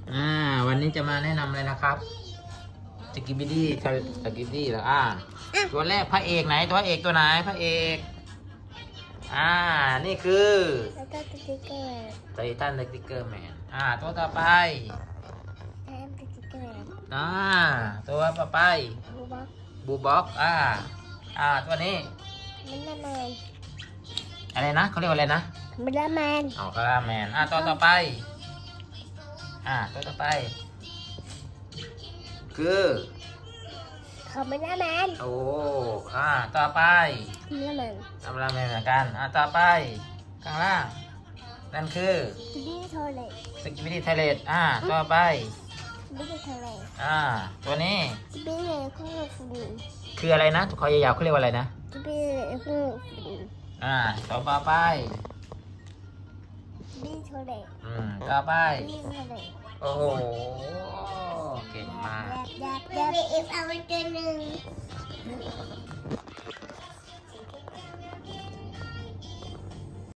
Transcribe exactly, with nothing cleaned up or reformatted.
อ่าวันนี้จะมาแนะนำเลยนะครับสกิบิดี้สกิบิดี้เหรออ่าตัวแรกพระเอกไหนตัวเอกตัวไหนพระเอกอ่านี่คือไททันสติ๊กเกอร์แมนอ่าตัวต่อไปอ่าตัวต่อไปบูบ็อกอ่าอ่าตัวนี้อะไรนะเขาเรียกว่าอะไรนะมิลลาแมนอ๋อคาราแมนอ่าตัวต่อไปอ่าตัวต่อไปคือคามิลลาแมนโอ้อ่าต่อไปมิลลาแมนคาราแมนเหมือนกันอ่าต่อไปข้างล่างนั่นคือสกิบิดี้โทเลตสกิบิดี้ไทเลตอ่าต่อไปสกิบิดี้โทเลตอ่าตัวนี้สกิบิดี้คู่ฟูคืออะไรนะคอยาวๆเขาเรียกว่าอะไรนะสกิบิดี้คู่ฟูอ่าต่อไปสกิบิดี้โทเลตอืมต่อไปสกิบิดี้โทเลตโอ้โหเก่งมากยับยับยับเอาไปตัวหนึ่ง